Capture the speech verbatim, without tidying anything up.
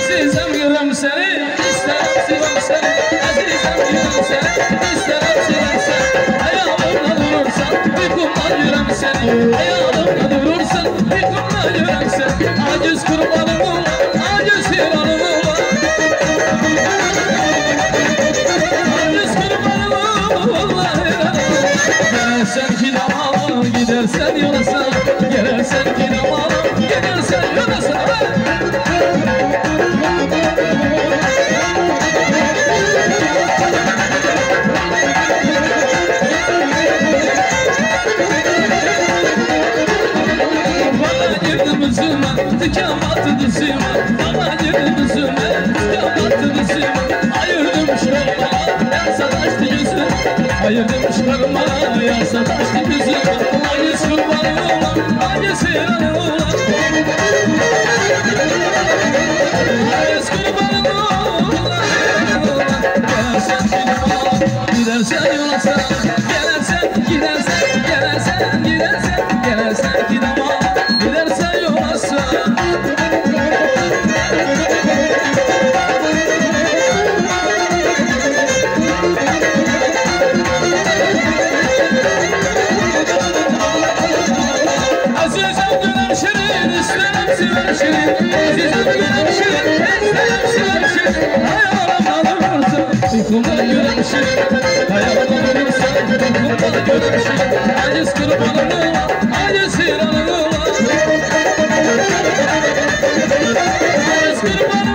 Azizem görem seni, isterim sevem seni. Azizem görem seni, isterim sevem seni. Ayağımda durursan, uykumdan yürem seni. Ayağımda durursan, uykumdan yürem seni. Aciz kurbanım ola, aciz hiranım ola. Aciz kurbanım ola, hiranım ola. Gelersen ki damalı, gidersen yolasın. Gelersen ki damalı, gidersen yolasın. Diken battı dizime, bana girdi dizime. Diken battı dizime, ayırdım şarmana, yansa taştı yüzüme. Ayırdım şarmana, yansa taştı yüzüme. Aciz kurbanım ola, aciz hiranım ola. Aciz kurbanım ola, gelersen gidemem, gidersen yolasın. Gelersen, gidersen, gelersen, gidersen, gelersen gidemem, gidersen yolasın. Azizem gönül şirin, isterim sevem şirin. Azizem gönül şirin, isterim sevem şirin. Ayağımda durursan, uykumda görem şirin. Ayağımda durursan, uykumda görem şirin. Aciz kurbanım ola, aciz hiranım ola. Aciz kurbanım